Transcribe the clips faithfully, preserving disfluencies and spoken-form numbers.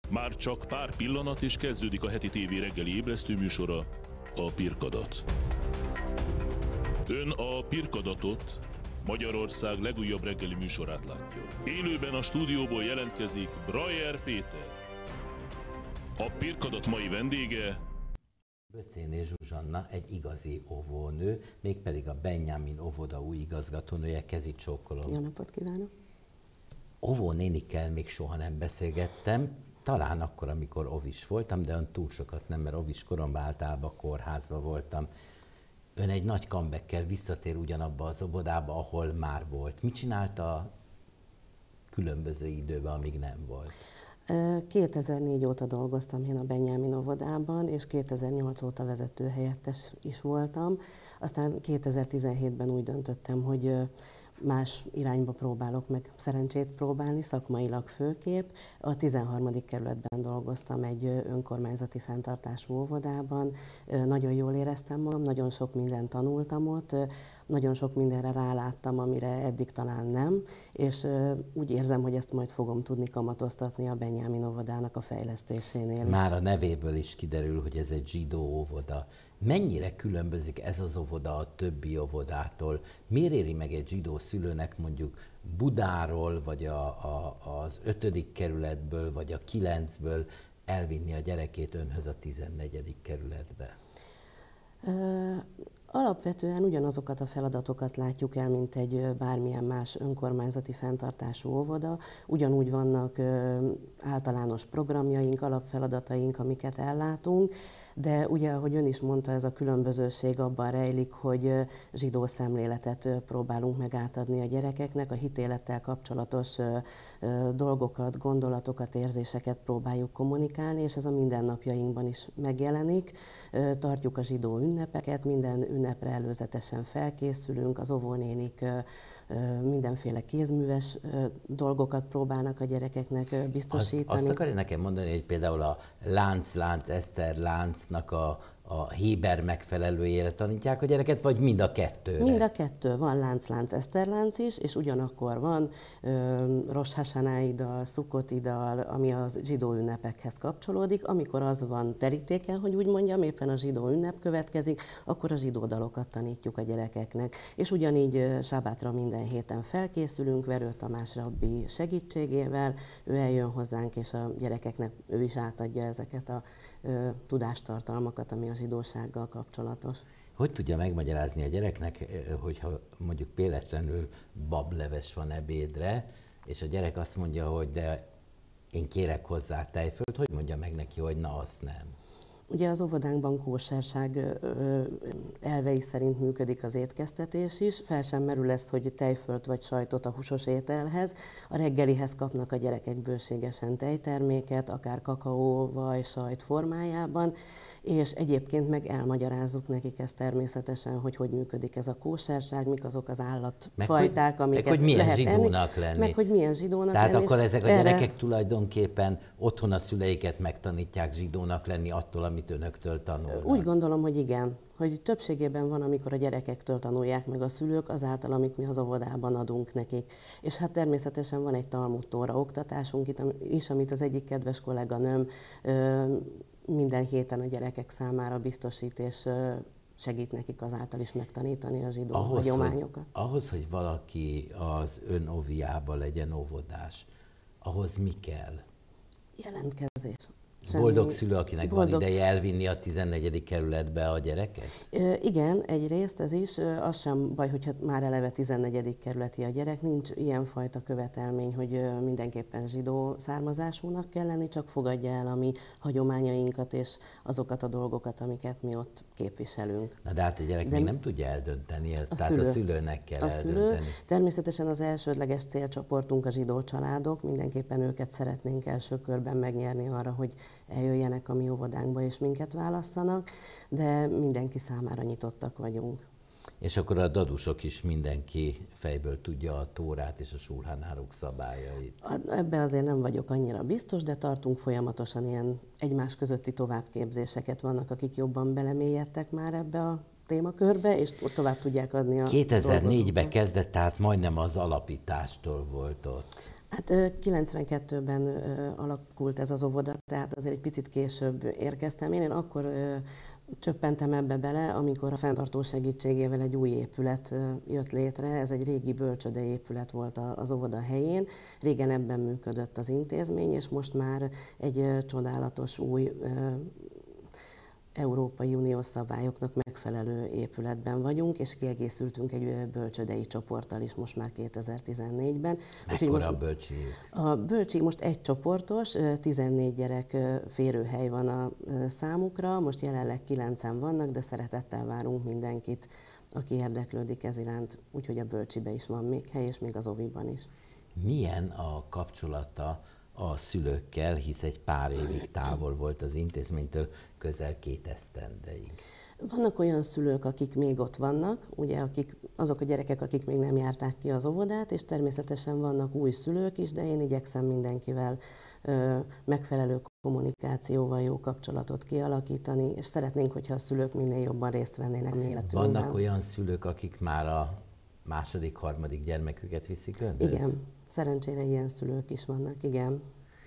Már csak pár pillanat és kezdődik a heti tévé reggeli ébresztő műsora, a Pirkadat. Ön a Pirkadatot, Magyarország legújabb reggeli műsorát látja. Élőben a stúdióból jelentkezik Brajer Péter. A Pirkadat mai vendége Böcéné Zsuzsanna, egy igazi óvónő, mégpedig a Benjamin óvoda új igazgatónője. Kezit csókolom. Jó napot kívánok! Óvónénikkel még soha nem beszélgettem, talán akkor, amikor ovis voltam, de ön túl sokat nem, mert ovis koromban általában kórházban voltam. Ön egy nagy comebackkel visszatér ugyanabba az óvodába, ahol már volt. Mit csinálta különböző időben, amíg nem volt? kétezer-négy óta dolgoztam én a Benjamin óvodában, és kétezer-nyolc óta vezetőhelyettes is voltam. Aztán kétezer-tizenhétben úgy döntöttem, hogy más irányba próbálok meg szerencsét próbálni, szakmailag főképp. A tizenharmadik kerületben dolgoztam egy önkormányzati fenntartású óvodában. Nagyon jól éreztem magam, nagyon sok mindent tanultam ott, nagyon sok mindenre ráláttam, amire eddig talán nem, és úgy érzem, hogy ezt majd fogom tudni kamatoztatni a Benjamin óvodának a fejlesztésénél is. Már a nevéből is kiderül, hogy ez egy zsidó óvoda. Mennyire különbözik ez az óvoda a többi óvodától? Miért éri meg egy zsidó szülőnek mondjuk Budáról, vagy a, a, az ötödik kerületből, vagy a kilencből elvinni a gyerekét önhöz a tizennegyedik kerületbe? Alapvetően ugyanazokat a feladatokat látjuk el, mint egy bármilyen más önkormányzati fenntartású óvoda. Ugyanúgy vannak általános programjaink, alapfeladataink, amiket ellátunk, de ugye, ahogy ön is mondta, ez a különbözőség abban rejlik, hogy zsidó szemléletet próbálunk meg átadni a gyerekeknek, a hitélettel kapcsolatos dolgokat, gondolatokat, érzéseket próbáljuk kommunikálni, és ez a mindennapjainkban is megjelenik. Tartjuk a zsidó ünnepeket, minden ünnepre előzetesen felkészülünk, az óvónénik mindenféle kézműves dolgokat próbálnak a gyerekeknek biztosítani. Azt, azt akarja nekem mondani, hogy például a lánc-lánc, Eszter láncnak a, a héber megfelelőjére tanítják a gyereket, vagy mind a kettőre? Mind a kettő. Van lánc-lánc, Eszter-lánc is, és ugyanakkor van Rosh Hashanai dal, Szukkoti dal, ami a zsidó ünnepekhez kapcsolódik. Amikor az van terítéken, hogy úgy mondjam, éppen a zsidó ünnep következik, akkor a zsidó dalokat tanítjuk a gyerekeknek. És ugyanígy sábátra minden héten felkészülünk, Verő Tamás rabbi segítségével, ő eljön hozzánk, és a gyerekeknek ő is átadja ezeket a ö, tudástartalmakat, ami a zsidósággal kapcsolatos. Hogy tudja megmagyarázni a gyereknek, hogyha mondjuk véletlenül bableves van ebédre, és a gyerek azt mondja, hogy de én kérek hozzá tejfölt, hogy mondja meg neki, hogy na azt nem? Ugye az óvodánkban kóserság elvei szerint működik az étkeztetés is, fel sem merül ez, hogy tejfölt vagy sajtot a húsos ételhez. A reggelihez kapnak a gyerekek bőségesen tejterméket, akár kakaó, vaj, sajt formájában, és egyébként meg elmagyarázzuk nekik ezt természetesen, hogy hogy működik ez a kóserság, mik azok az állatfajták, meg, amiket meg, hogy milyen lehet zsidónak enni, lenni. meg hogy milyen zsidónak Tehát lenni. akkor ezek a erre... gyerekek tulajdonképpen otthon a szüleiket megtanítják zsidónak lenni attól, amit önöktől tanulnak. Úgy gondolom, hogy igen. Hogy többségében van, amikor a gyerekektől tanulják meg a szülők azáltal, amit mi az óvodában adunk nekik. És hát természetesen van egy Talmud Tóra oktatásunk itt is, amit az egyik kedves kolléganőm minden héten a gyerekek számára biztosít, és segít nekik azáltal is megtanítani a zsidó ahhoz, hagyományokat. Hogy, ahhoz, hogy valaki az ön óviába legyen óvodás, ahhoz mi kell? Jelentkezés. Semmi. Boldog szülő, akinek Boldog. van ideje elvinni a tizennegyedik kerületbe a gyereket? E, igen, egyrészt ez is. Az sem baj, hogyha már eleve tizennegyedik kerületi a gyerek. Nincs ilyenfajta követelmény, hogy mindenképpen zsidó származásúnak kell lenni, csak fogadja el a mi hagyományainkat és azokat a dolgokat, amiket mi ott képviselünk. Na de hát a gyerek de még nem tudja eldönteni, ezt, a tehát szülő. a szülőnek kell a eldönteni. Szülő. Természetesen az elsődleges célcsoportunk a zsidó családok. Mindenképpen őket szeretnénk első körben megnyerni arra, hogy eljöjjenek a mi óvodánkba és minket válasszanak, de mindenki számára nyitottak vagyunk. És akkor a dadusok is mindenki fejből tudja a Tórát és a Sulhan Aruch szabályait. Ebbe azért nem vagyok annyira biztos, de tartunk folyamatosan ilyen egymás közötti továbbképzéseket. Vannak, akik jobban belemélyedtek már ebbe a témakörbe, és tovább tudják adni a kétezer-négyben kezdett, tehát majdnem az alapítástól volt ott. Hát kilencvenkettőben alakult ez az óvoda, tehát azért egy picit később érkeztem én. Én akkor csöppentem ebbe bele, amikor a fenntartó segítségével egy új épület jött létre. Ez egy régi bölcsöde épület volt az óvoda helyén. Régen ebben működött az intézmény, és most már egy csodálatos új Európai Uniós szabályoknak megfelelő épületben vagyunk, és kiegészültünk egy bölcsödei csoporttal is most már kétezer-tizennégyben. Mekkora most a bölcsiük? A bölcsi most egy csoportos, tizennégy gyerek férőhely van a számukra, most jelenleg kilencen vannak, de szeretettel várunk mindenkit, aki érdeklődik ez iránt, úgyhogy a bölcsibe is van még hely, és még az oviban is. Milyen a kapcsolata a szülőkkel, hisz egy pár évig távol volt az intézménytől, közel két esztendeig? Vannak olyan szülők, akik még ott vannak, ugye, akik, azok a gyerekek, akik még nem járták ki az óvodát, és természetesen vannak új szülők is, de én igyekszem mindenkivel ö, megfelelő kommunikációval jó kapcsolatot kialakítani, és szeretnénk, hogyha a szülők minél jobban részt vennének mi életünkben. Vannak olyan szülők, akik már a második, harmadik gyermeküket viszik önhöz? Igen, szerencsére ilyen szülők is vannak, igen.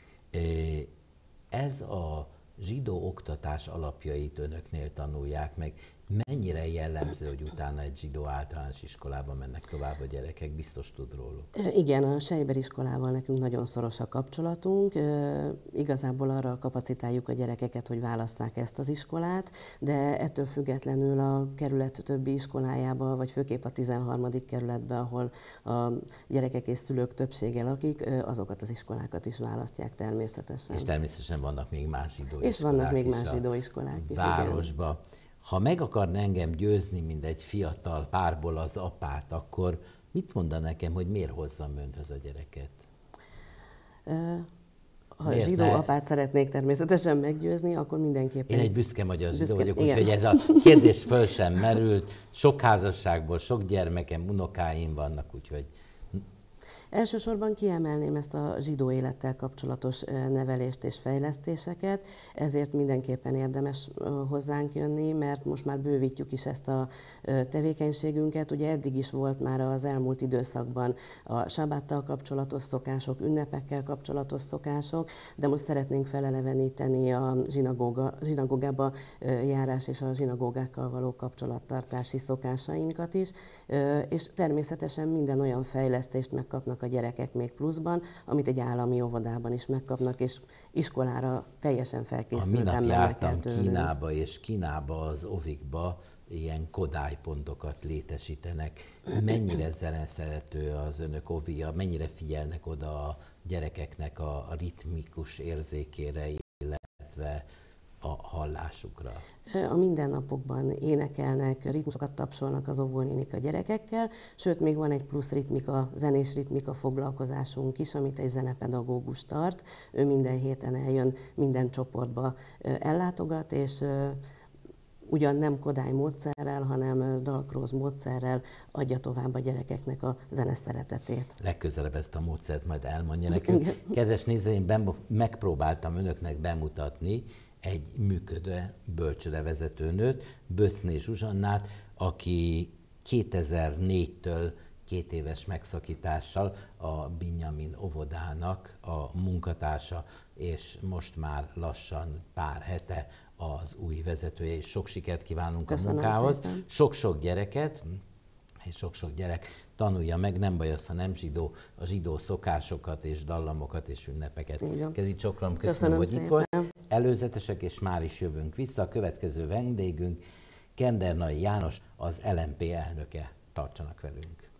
Ez a zsidó oktatás alapjait önöknél tanulják meg. Mennyire jellemző, hogy utána egy zsidó általános iskolába mennek tovább a gyerekek? Biztos tud róluk. Igen, a Seiber iskolával nekünk nagyon szoros a kapcsolatunk. Igazából arra kapacitáljuk a gyerekeket, hogy választák ezt az iskolát, de ettől függetlenül a kerület többi iskolájába, vagy főképp a tizenharmadik kerületbe, ahol a gyerekek és szülők többsége lakik, azokat az iskolákat is választják természetesen. És természetesen vannak még más zsidó iskolák És vannak még is más zsidó iskolák is, városba. Igen. Ha meg akarna engem győzni, mint egy fiatal párból az apát, akkor mit mondaná nekem, hogy miért hozzam önhöz a gyereket? Ha miért zsidó ne? apát szeretnék természetesen meggyőzni, akkor mindenképpen... Én egy büszke magyar zsidó büszke, vagyok, úgyhogy ez a kérdés föl sem merült. Sok házasságból, sok gyermekem, unokáim vannak, úgyhogy... Elsősorban kiemelném ezt a zsidó élettel kapcsolatos nevelést és fejlesztéseket, ezért mindenképpen érdemes hozzánk jönni, mert most már bővítjük is ezt a tevékenységünket. Ugye eddig is volt már az elmúlt időszakban a sábáttal kapcsolatos szokások, ünnepekkel kapcsolatos szokások, de most szeretnénk feleleveníteni a zsinagóga, zsinagógába járás és a zsinagógákkal való kapcsolattartási szokásainkat is, és természetesen minden olyan fejlesztést megkapnak a gyerekek még pluszban, amit egy állami óvodában is megkapnak, és iskolára teljesen felkészültem. A minap jártam Kínába, és Kínába az ovikba ilyen kodálypontokat létesítenek. Mennyire zeneszerető az önök ovija, mennyire figyelnek oda a gyerekeknek a, a ritmikus érzékére, illetve a hallásukra? A mindennapokban énekelnek, ritmusokat tapsolnak az óvónénik a gyerekekkel, sőt, még van egy plusz ritmika, zenés ritmika foglalkozásunk is, amit egy zenepedagógus tart. Ő minden héten eljön, minden csoportba ellátogat, és ugyan nem kodály módszerrel, hanem dalakróz módszerrel adja tovább a gyerekeknek a zene szeretetét. Legközelebb ezt a módszert majd elmondja nekünk. Igen. Kedves nézőim, megpróbáltam önöknek bemutatni egy működő bölcsődevezetőnőt, Böcné Zsuzsannát, aki kétezer-négytől két éves megszakítással a Binjamin óvodának a munkatársa, és most már lassan pár hete az új vezetője, és sok sikert kívánunk Köszönöm a munkához. Szépen. Sok-sok gyereket, és sok-sok gyerek tanulja meg, nem baj az, ha nem zsidó, a zsidó szokásokat és dallamokat és ünnepeket. Kezi Csokrom, köszönöm, köszönöm hogy szépen. Itt volt. Előzetesek, és már is jövünk vissza. A következő vendégünk Kendernai János, az el em pé elnöke. Tartsanak velünk!